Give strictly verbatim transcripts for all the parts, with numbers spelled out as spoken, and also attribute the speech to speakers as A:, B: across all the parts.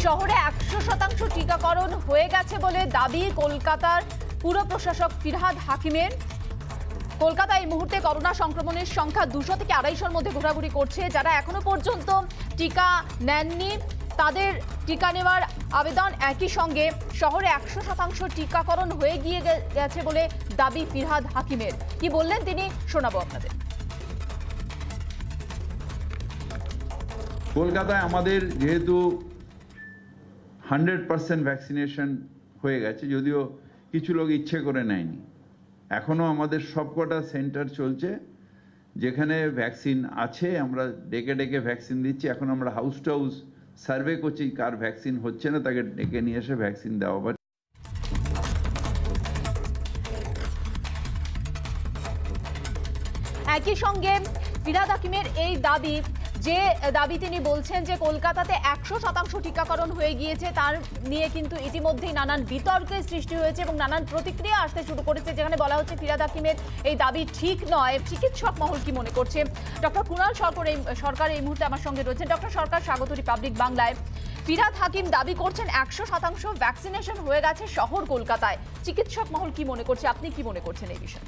A: শহরে একশো শতাংশ টিকাকরণ হয়ে গেছে বলে দাবি কলকাতার পুর প্রশাসক ফিরহাদ হাকিমের। কলকাতায় এই মুহূর্তে করোনা সংক্রমণের সংখ্যা দুশো থেকে আড়াইশোর মধ্যে ঘোরাঘুরি করছে। যারা এখনো পর্যন্ত টিকা নেননি তাদের টিকা নেওয়ার আবেদন। একই সঙ্গে শহরে একশো শতাংশ টিকাকরণ হয়ে গিয়ে গেছে বলে দাবি ফিরহাদ হাকিমের। কি বললেন তিনি শোনাবো আপনাদের।
B: কলকাতায় আমাদের যেহেতু হান্ড্রেড পার্সেন্ট ভ্যাকসিনেশন হয়ে গেছে, যদিও কিছু লোক ইচ্ছে করে নেয়নি, এখনও আমাদের সবকটা সেন্টার চলছে যেখানে ভ্যাকসিন আছে। আমরা ডেকে ডেকে ভ্যাকসিন দিচ্ছি। এখন আমরা হাউস টু হাউস সার্ভে করছি, কার ভ্যাকসিন হচ্ছে না তাকে ডেকে নিয়ে এসে ভ্যাকসিন দেওয়া হবে।
A: একই সঙ্গে ফিরহাদ হাকিমের এই দাবি, যে দাবি তিনি বলছেন যে কলকাতাতে একশো শতাংশ টিকাকরণ হয়ে গিয়েছে, তার নিয়ে কিন্তু ইতিমধ্যেই নানান বিতর্কের সৃষ্টি হয়েছে এবং নানান প্রতিক্রিয়া আসতে শুরু করেছে, যেখানে বলা হচ্ছে ফিরহাদ হাকিমের এই দাবি ঠিক নয়। চিকিৎসক মহল কি মনে করছে? ডক্টর কুণাল সরকার এই সরকার এই মুহূর্তে আমার সঙ্গে রয়েছেন। ডক্টর সরকার, স্বাগত রিপাবলিক বাংলায়। ফিরহাদ হাকিম দাবি করছেন একশো শতাংশ ভ্যাকসিনেশন হয়ে গেছে শহর কলকাতায়। চিকিৎসক মহল কি মনে করছে, আপনি কি মনে করছেন এই বিষয়ে?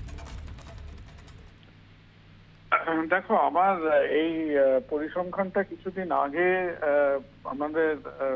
C: দেখো, আমার এই পরিসংখ্যানটা কিছুদিন আগে আমাদের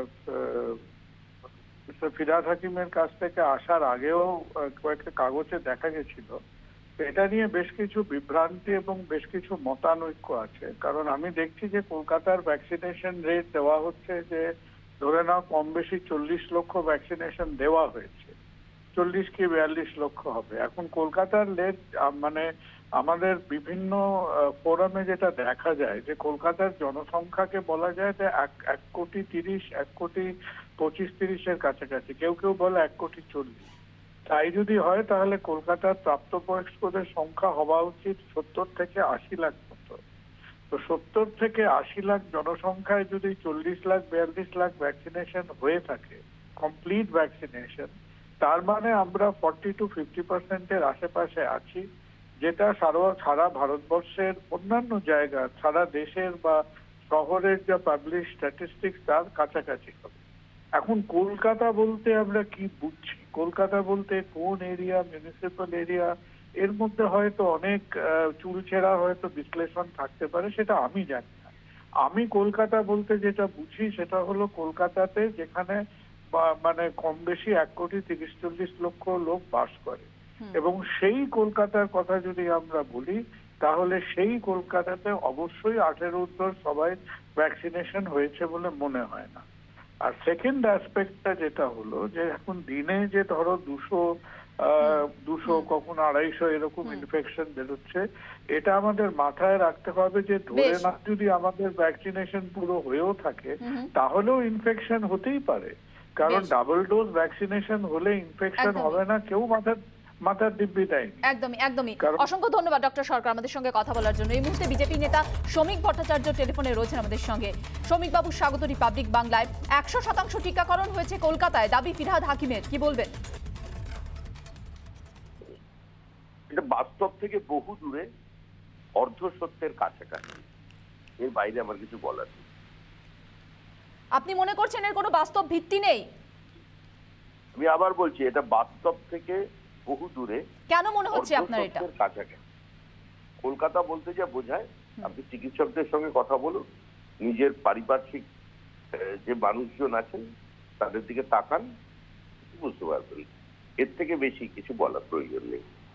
C: ফিরহাদ হাকিমের কাছ থেকে আসার আগেও কয়েকটা কাগজে দেখা গেছিল। এটা নিয়ে বেশ কিছু বিভ্রান্তি এবং বেশ কিছু মতানৈক্য আছে। কারণ আমি দেখছি যে কলকাতার ভ্যাকসিনেশন রেট দেওয়া হচ্ছে যে ধরে নাও কম বেশি চল্লিশ লক্ষ ভ্যাকসিনেশন দেওয়া হয়েছে, চল্লিশ কি বিয়াল্লিশ লক্ষ হবে। এখন কলকাতার রেট মানে আমাদের বিভিন্ন ফোরামে যেটা দেখা যায় যে কলকাতার জনসংখ্যাকে বলা যায় যে এক এক কোটি তিরিশ এক কোটি পঁচিশ তিরিশের কাছাকাছি, কেউ কেউ বলে এক কোটি চল্লিশ। তাই যদি হয় তাহলে কলকাতার প্রাপ্তবয়স্কদের সংখ্যা হওয়া উচিত সত্তর থেকে আশি লাখ মতো। তো সত্তর থেকে আশি লাখ জনসংখ্যায় যদি চল্লিশ লাখ বিয়াল্লিশ লাখ ভ্যাকসিনেশন হয়ে থাকে, কমপ্লিট ভ্যাকসিনেশন, তার মানে আমরা ফর্টি টু ফিফটি পার্সেন্টের আশেপাশে আছি, যেটা সারা সারা ভারতবর্ষের অন্যান্য জায়গা, সারা দেশের বা শহরের যা পাবলিশ স্ট্যাটিস্টিক্স তার কাছাকাছি হবে। এখন কলকাতা বলতে আমরা কি বুঝছি? কলকাতা বলতে কোন এরিয়া, মিউনিসিপ্যাল এরিয়া, এর মধ্যে হয়তো অনেক চুলছেড়া হয়তো বিশ্লেষণ থাকতে পারে, সেটা আমি জানি না। আমি কলকাতা বলতে যেটা বুঝি সেটা হলো কলকাতাতে যেখানে মানে কম বেশি এক কোটি তিরিশ চল্লিশ লক্ষ লোক বাস করে, এবং সেই কলকাতার কথা যদি আমরা বলি তাহলে সেই কলকাতাতে অবশ্যই আঠেরো উর্ধ্ব সবাই ভ্যাকসিনেশন হয়েছে বলে মনে হয় না। আর সেকেন্ড অ্যাসপেক্টটা যেটা হলো যে এখন দিনে যে ধরো দুশো আহ দুশো কখনো আড়াইশো এরকম ইনফেকশন বেরোচ্ছে, এটা আমাদের মাথায় রাখতে হবে যে ধরে না যদি আমাদের ভ্যাকসিনেশন পুরো হয়েও থাকে তাহলেও ইনফেকশন হতেই পারে। কারণ ডাবল ডোজ ভ্যাকসিনেশন হলে ইনফেকশন হবে না, কেউ মাথা মাথার দিব্যি দেয়।
A: একদমই একদমই অসংখ্য ধন্যবাদ ডক্টর সরকার আমাদের সঙ্গে কথা বলার জন্য। এই মুহূর্তে বিজেপি নেতা শ্রমিক ভট্টাচার্য টেলিফোনে রয়েছেন আমাদের সঙ্গে। শ্রমিক বাবু, স্বাগত রিপাবলিক বাংলায়। একশো শতাংশ টিকাকরণ হয়েছে কলকাতায়, দাবি ফিরহাদ হাকিমের, কি বলবেন?
D: এটা বাস্তব থেকে বহু দূরে, অর্ধ সত্যের কাছাকাছি, এর বাইরে আমার কিছু বলার নেই।
A: আপনি মনে করছেন এর কোনো বাস্তব ভিত্তি নেই?
D: আমি আবার বলছি, এটা বাস্তব থেকে বহু দূরে।
A: কেন মনে হচ্ছে আপনার এটা?
D: কাছাকাছি। কলকাতা বলতে যা বোঝায়, আপনি চিকিৎসকদের সঙ্গে কথা বলুন, নিজের পারিপার্শ্বিক যে মানুষজন আছেন তাদের দিকে তাকান, বুঝতে পারবেন। এর থেকে বেশি কিছু বলার প্রয়োজন নেই।